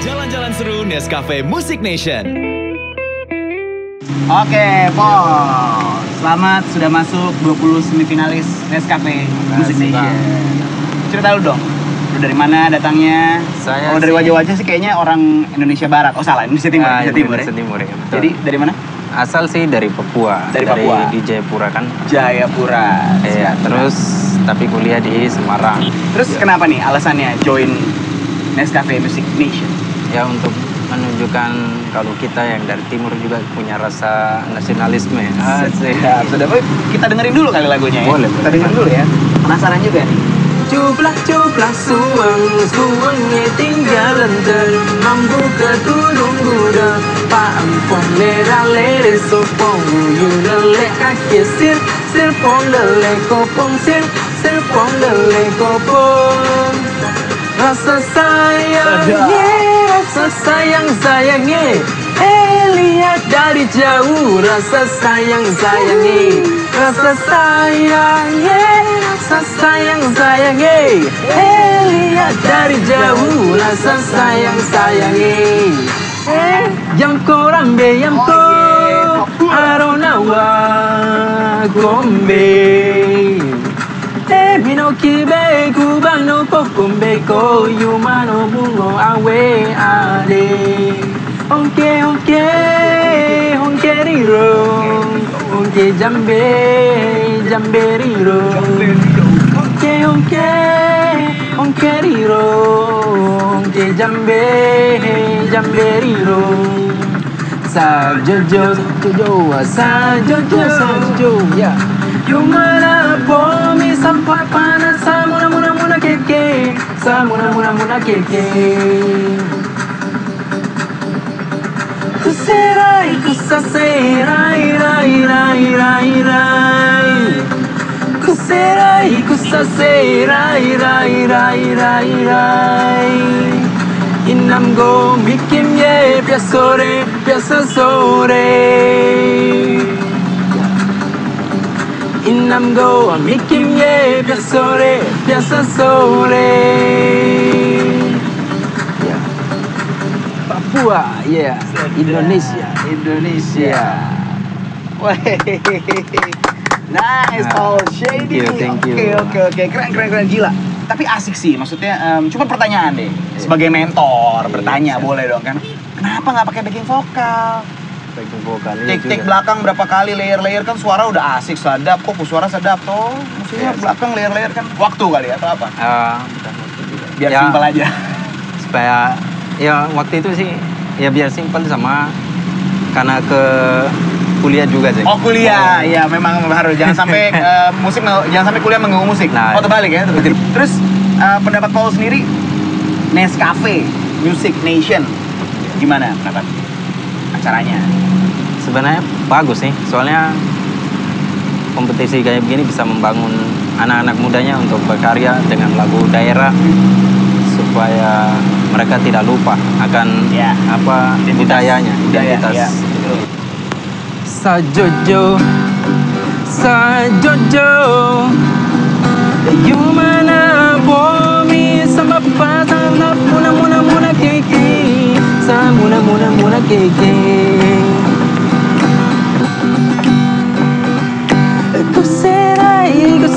Jalan-jalan seru Nescafe Music Nation. Oke, Paul. Selamat sudah masuk 20 semifinalis Nescafe Music Nation. Cerita lu dong. Lu dari mana datangnya? Kalau dari wajah-wajah sih kayaknya orang Indonesia Barat. Oh salah, Indonesia Timur. Indonesia Timur ya. Betul. Jadi dari mana? Asal sih dari Papua. Dari Papua. Di Jayapura kan. Jayapura. Iya, terus tapi kuliah di Semarang. Terus kenapa nih alasannya join Nescafe Music Nation? Ya untuk menunjukkan kalau kita yang dari timur juga punya rasa nasionalisme ya. Siap. Sudah, kita dengerin dulu kali lagunya ya. Boleh. Kita dengerin dulu ya. Penasaran juga nih. Cuplah suangnya tinggalan dan mampu ke turun guda Pampon lere sopong yudale kaki sir pong lele kopong sir pong lele kopong Rasa sayangnya lihat dari jauh rasa sayangnya lihat dari jauh rasa sayangnya yang korang be yang ko aronawa gombe Minoki be kubang no pokumbe ko yumano bungo awe ade Onke riro Onke jambe riro Onke riro Onke jambe riro Sa jojo ya Yumana pomi sampai panas Samuna keke Samuna keke Kuserai kusaserai Kuserai kusaserai Inam go mikim ye biasa sore Inam go mikim ye biasa sore Papua, ya, Indonesia. Wah, nice, Paul Shady. Thank you. Oke, keren, gila. Tapi asik sih, maksudnya. Cuma pertanyaan deh, sebagai mentor, bertanya boleh dong kan? Kenapa nggak pakai backing vokal? Backing vokal. Take belakang berapa kali layer kan suara udah asik, sedap. Kok suara sedap toh? Maksudnya belakang layer kan waktu kali atau apa? Biar simpel aja. Supaya ya waktu itu sih ya biar simpel sama karena ke kuliah juga sih. Oh kuliah, ya memang harus jangan sampai jangan sampai kuliah mengganggu musik. Nah, terbalik ya. Terus pendapat Paul sendiri Nescafe Music Nation gimana pendapat acaranya? Sebenarnya bagus sih, soalnya kompetisi kayak begini bisa membangun anak-anak mudanya untuk berkarya dengan lagu daerah supaya mereka tidak lupa akan budayanya, identitas. Ya. Sajojo Yumana bomi sama pasang muna keke muna keke Kuserai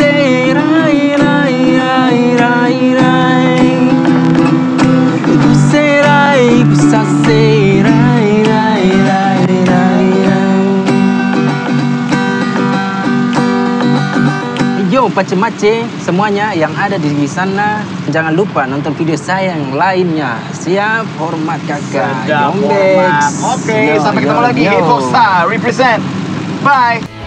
Yo pace-mace semuanya yang ada di sana, jangan lupa nonton video saya yang lainnya. Siap, hormat kakak. Oke, sampai ketemu lagi. Hit Star represent. Bye.